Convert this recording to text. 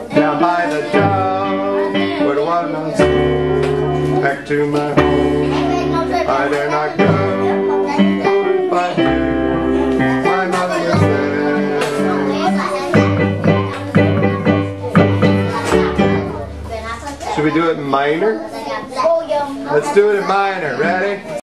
down by the town, where the water runs back to my home. I dare not go, if I do, my mother is there. Should we do it in minor? Let's do it in minor. Ready?